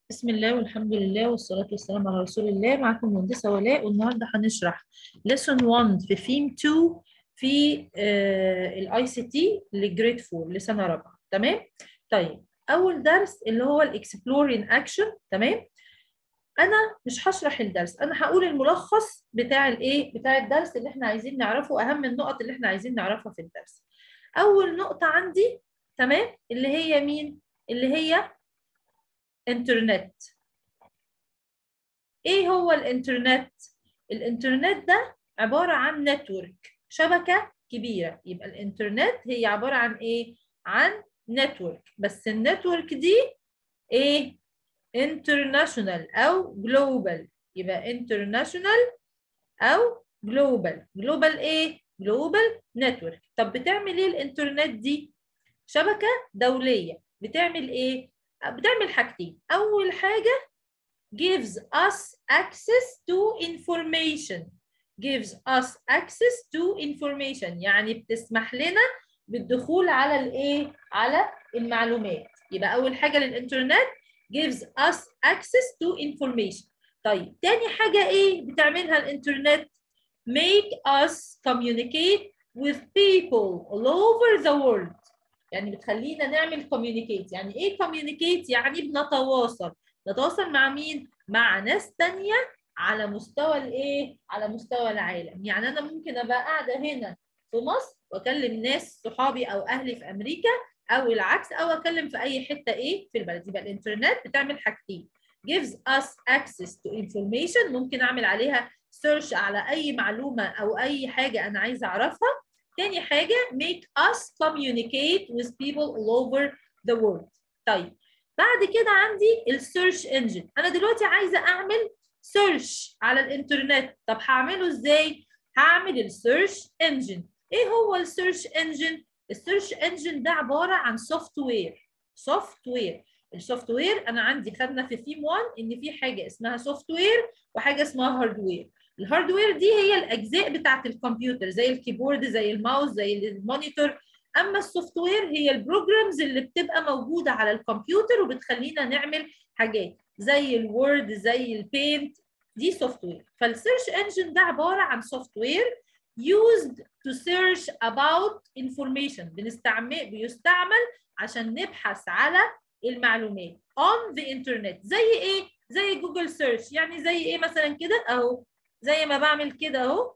بسم الله والحمد لله والصلاة والسلام على رسول الله. معكم مهندسة ولاء، والنهاردة هنشرح lesson 1 في theme 2 في الاي سي تي لجريد 4 لسنة رابعة. تمام. طيب، أول درس اللي هو الاكسبلور ان اكشن. تمام. أنا مش هشرح الدرس، أنا هقول الملخص بتاع بتاع الدرس اللي احنا عايزين نعرفه، أهم النقط اللي احنا عايزين نعرفها في الدرس. أول نقطة عندي تمام اللي هي مين؟ اللي هي انترنت. ايه هو الانترنت؟ الانترنت ده عبارة عن نتورك، شبكة كبيرة. يبقى الانترنت هي عبارة عن ايه؟ عن نتورك، بس النتورك دي ايه؟ انترناشونال او جلوبال. يبقى انترناشونال او جلوبال. جلوبال ايه؟ جلوبال نتورك. طب بتعمل ايه الانترنت دي؟ شبكة دولية. بتعمل ايه؟ بتعمل حاجتين. اول حاجة gives us access to information. gives us access to information يعني بتسمح لنا بالدخول على الايه؟ على المعلومات. يبقى اول حاجه للانترنت gives us access to information. طيب تاني حاجه ايه بتعملها الانترنت؟ make us communicate with people all over the world. يعني بتخلينا نعمل communicate. يعني ايه communicate؟ يعني بنتواصل. نتواصل مع مين؟ مع ناس تانية على مستوى الايه؟ على مستوى العالم. يعني انا ممكن ابقى قاعده هنا في مصر واكلم ناس صحابي او اهلي في امريكا، او العكس، او اكلم في اي حته ايه في البلد. يبقى الانترنت بتعمل حاجتين: gives us access to information، ممكن اعمل عليها سيرش على اي معلومه او اي حاجه انا عايزه اعرفها. تاني حاجه make us communicate with people all over the world. طيب بعد كده عندي السيرش انجن. انا دلوقتي عايزه اعمل سيرش على الانترنت. طب هعمله ازاي؟ هعمل السيرش انجن. ايه هو السيرش انجن؟ السيرش انجن ده عباره عن سوفت وير. السوفت وير انا عندي خدنا في ثيم 1 ان في حاجه اسمها سوفت وير وحاجه اسمها هاردوير. الهاردوير دي هي الاجزاء بتاعه الكمبيوتر، زي الكيبورد، زي الماوس، زي المونيتور. اما السوفت وير هي البروجرامز اللي بتبقى موجوده على الكمبيوتر وبتخلينا نعمل حاجات زي الوورد، زي البينت. دي سوفت وير. فالسيرش انجن ده عباره عن سوفت وير used to search about information. بيستعمل عشان نبحث على المعلومات on the internet. زي ايه؟ زي جوجل سيرش. يعني زي ايه مثلا كده اهو، زي ما بعمل كده اهو،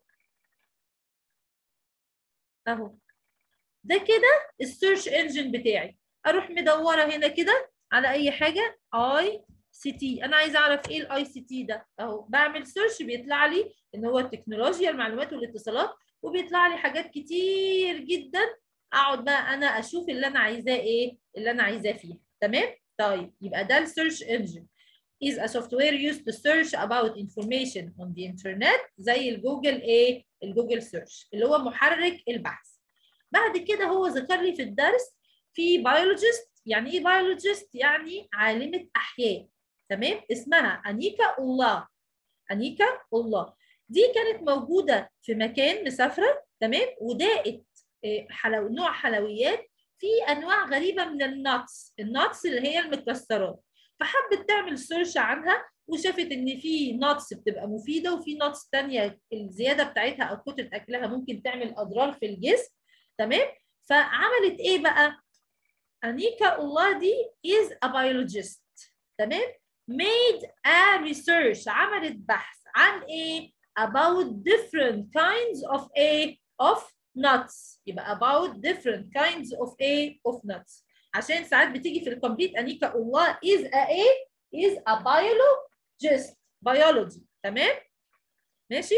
اهو ده كده السيرش انجن بتاعي. اروح مدوره هنا كده على اي حاجه اي سي تي. انا عايزه اعرف ايه الاي سي تي ده اهو، بعمل سيرش بيطلع لي ان هو التكنولوجيا، المعلومات والاتصالات، وبيطلع لي حاجات كتير جدا. اقعد بقى انا اشوف اللي انا عايزاه ايه، اللي انا عايزاه فيها. تمام. طيب يبقى ده السيرش انجن is a software used to search about information on the internet. زي الجوجل ايه؟ الجوجل سيرش اللي هو محرك البحث. بعد كده هو ذكر لي في الدرس في بيولوجيست. يعني ايه بيولوجيست؟ يعني عالمة احياء. تمام. اسمها انيكا الله. انيكا الله دي كانت موجودة في مكان، مسافرة. تمام. وداقت نوع حلويات في انواع غريبة من الناتس اللي هي المكسرات. فحبت تعمل سيرش عنها وشافت ان في ناتس بتبقى مفيدة وفي ناتس تانية الزيادة بتاعتها او كترة اكلها ممكن تعمل اضرار في الجسم. تمام. فعملت ايه بقى؟ انيكا الله دي is a biologist. تمام. made a research، عملت بحث عن ايه؟ about different kinds of nuts. يبقى about different kinds of nuts. عشان ساعات بتيجي في الكومبليت انيكا الله is a biologist. biology. تمام. ماشي.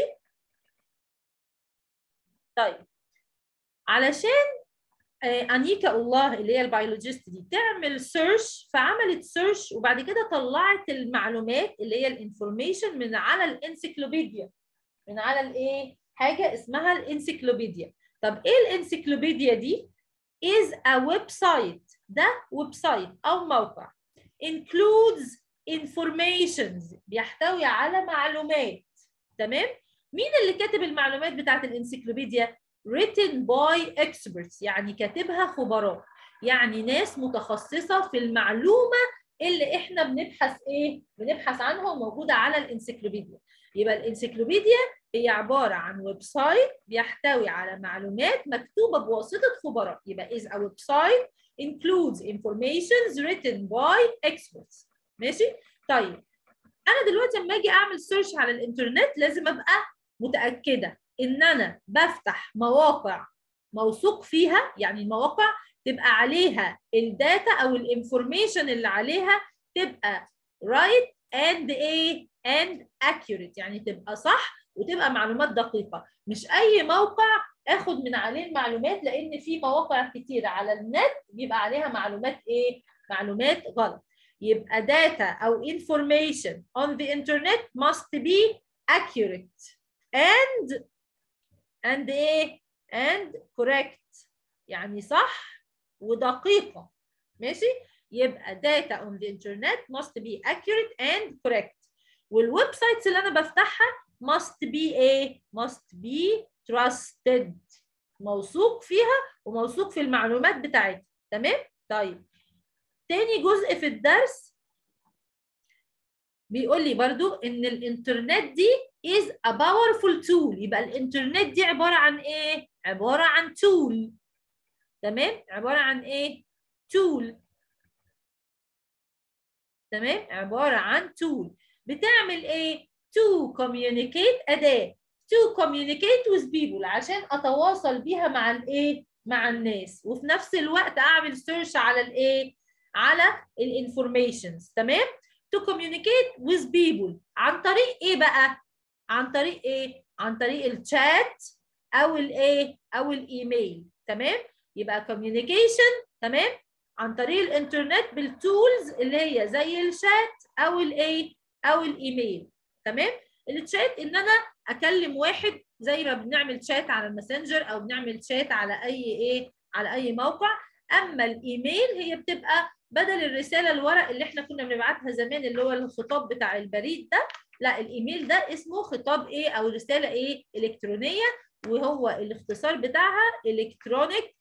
طيب علشان انيكا الله اللي هي البيولوجيست دي تعمل سيرش، فعملت سيرش وبعد كده طلعت المعلومات اللي هي الانفورميشن من على الانسيكلوبيديا. من على الايه؟ حاجه اسمها الانسيكلوبيديا. طب ايه الانسيكلوبيديا دي؟ is a website. ده ويب سايت او موقع includes informations، بيحتوي على معلومات. تمام. مين اللي كاتب المعلومات بتاعت الانسيكلوبيديا؟ written by experts، يعني كاتبها خبراء، يعني ناس متخصصة في المعلومة اللي احنا بنبحث ايه؟ بنبحث عنها وموجوده على الانسيكلوبيديا. يبقى الانسيكلوبيديا هي عباره عن ويب سايت بيحتوي على معلومات مكتوبه بواسطه خبراء. يبقى is a website includes information written by experts. ماشي؟ طيب انا دلوقتي لما اجي اعمل سيرش على الانترنت لازم ابقى متاكده ان انا بفتح مواقع موثوق فيها، يعني المواقع تبقى عليها الداتا او الانفورميشن اللي عليها تبقى right and ايه and accurate، يعني تبقى صح وتبقى معلومات دقيقه. مش اي موقع اخد من عليه المعلومات، لان في مواقع كتيره على النت بيبقى عليها معلومات ايه؟ معلومات غلط. يبقى data أو information on the internet must be accurate and إيه؟ and correct، يعني صح ودقيقة. ماشي؟ يبقى data on the internet must be accurate and correct. والويب سايتس اللي أنا بفتحها must be إيه؟ must be trusted، موثوق فيها وموثوق في المعلومات بتاعتها. تمام؟ طيب تاني جزء في الدرس بيقول لي برضو ان الانترنت دي is a powerful tool. يبقى الانترنت دي عبارة عن ايه؟ عبارة عن tool. تمام؟ عبارة عن ايه؟ tool. تمام؟ عبارة عن tool بتعمل ايه؟ to communicate، أداة to communicate with people، عشان اتواصل بيها مع الايه؟ مع الناس، وفي نفس الوقت اعمل سيرش على الايه؟ على الانفورميشنز. تمام؟ to communicate with people عن طريق ايه بقى؟ عن طريق ايه؟ عن طريق الشات او الايه؟ او الايميل. تمام؟ يبقى communication تمام؟ عن طريق الانترنت بالتولز اللي هي زي الشات او الايه؟ او الايميل. تمام؟ الشات ان انا اكلم واحد زي ما بنعمل شات على الماسنجر او بنعمل شات على اي ايه؟ على اي موقع. اما الايميل هي بتبقى بدل الرساله الورق اللي احنا كنا بنبعتها زمان اللي هو الخطاب بتاع البريد ده، لا الايميل ده اسمه خطاب ايه؟ او رساله ايه؟ الكترونيه، وهو الاختصار بتاعها الكترونيك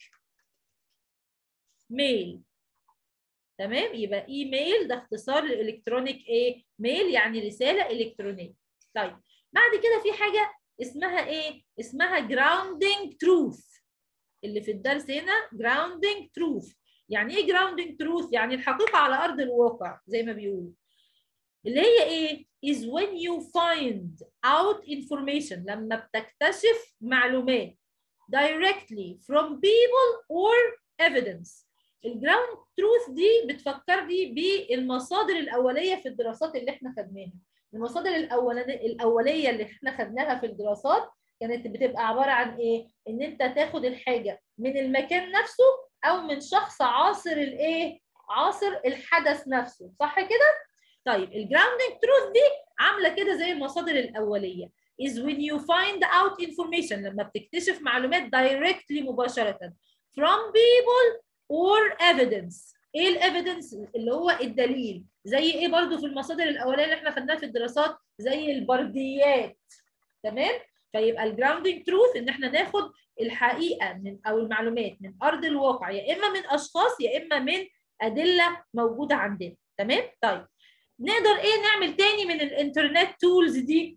ميل. تمام؟ يبقى ايميل ده اختصار للالكترونيك ايه؟ ميل، يعني رساله الكترونيه. طيب بعد كده في حاجه اسمها ايه؟ اسمها جراوندنج تروث. اللي في الدرس هنا جراوندنج تروث. يعني ايه جراوندنج تروث؟ يعني الحقيقه على ارض الواقع زي ما بيقولوا. اللي هي ايه؟ is when you find out information، لما بتكتشف معلومات directly from people or evidence. الجراوند تروث دي بتفكرني بالمصادر الاوليه في الدراسات اللي احنا خدناها. المصادر الاوليه اللي احنا خدناها في الدراسات كانت بتبقى عباره عن ايه؟ ان انت تاخد الحاجه من المكان نفسه او من شخص عاصر الايه؟ عاصر الحدث نفسه، صح كده؟ طيب الجراوندنج تروث دي عامله كده زي المصادر الاوليه. is when you find out information، لما بتكتشف معلومات directly مباشره from people or evidence. ايه الايفيدنس؟ اللي هو الدليل. زي ايه برضو في المصادر الاوليه اللي احنا خدناها في الدراسات؟ زي البرديات. تمام؟ فيبقى الجراوندنج تروث ان احنا ناخد الحقيقه من او المعلومات من ارض الواقع، يا اما من اشخاص يا اما من ادله موجوده عندنا. تمام؟ طيب نقدر ايه نعمل تاني من الانترنت تولز دي؟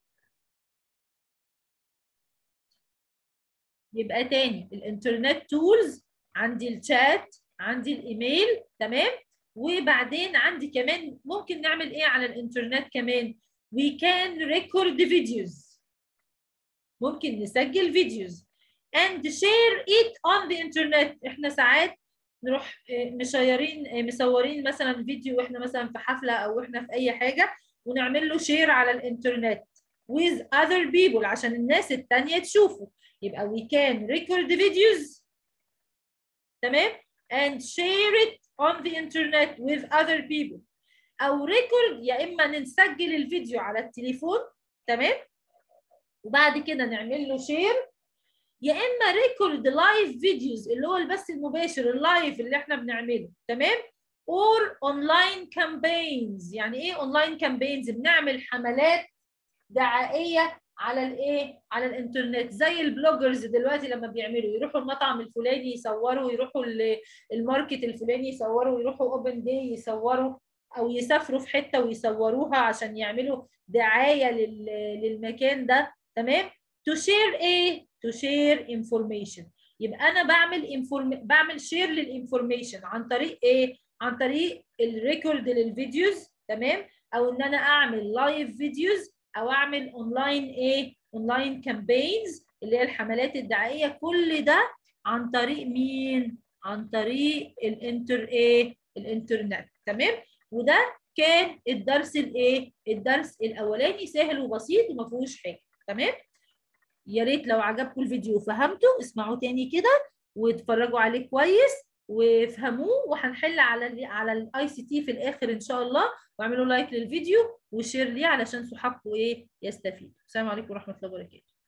يبقى تاني الانترنت تولز عندي الشات، عندي الايميل. تمام؟ وبعدين عندي كمان ممكن نعمل ايه على الانترنت كمان؟ we can record videos، ممكن نسجل فيديوز and share it on the internet. احنا ساعات نروح مصورين مثلا فيديو واحنا مثلا في حفله او احنا في اي حاجه ونعمل له شير على الانترنت with other people عشان الناس التانية تشوفه. يبقى we can record videos تمام and share it on the internet with other people. او record يا اما نسجل الفيديو على التليفون تمام وبعد كده نعمل له شير، يا اما ريكورد لايف فيديوز اللي هو البث المباشر اللايف اللي احنا بنعمله. تمام؟ اور اونلاين كامبينز. يعني ايه اونلاين كامبينز؟ بنعمل حملات دعائيه على الايه؟ على الانترنت، زي البلوجرز دلوقتي لما بيعملوا يروحوا المطعم الفلاني يصوروا، يروحوا الماركت الفلاني يصوروا، يروحوا اوبن داي يصوروا. او يسافروا في حته ويصوروها عشان يعملوا دعايه للمكان ده. تمام. to share ايه؟ to share information. يبقى انا بعمل شير للانفورميشن عن طريق ايه؟ عن طريق الريكورد للفيديوز. تمام. او ان انا اعمل لايف فيديوز، او اعمل اونلاين ايه؟ اونلاين كامبينز اللي هي الحملات الدعائيه. كل ده عن طريق مين؟ عن طريق الانترنت. تمام. وده كان الدرس الايه؟ الدرس الاولاني سهل وبسيط وما فيهوش حاجه. تمام. يا ريت لو عجبكم الفيديو وفهمتوا اسمعوا تاني كده واتفرجوا عليه كويس وافهموه، وهنحل على الاي سي تي في الاخر ان شاء الله. واعملوا لايك للفيديو وشير ليه علشان صحابكم ايه؟ يستفيدوا. السلام عليكم ورحمه الله وبركاته.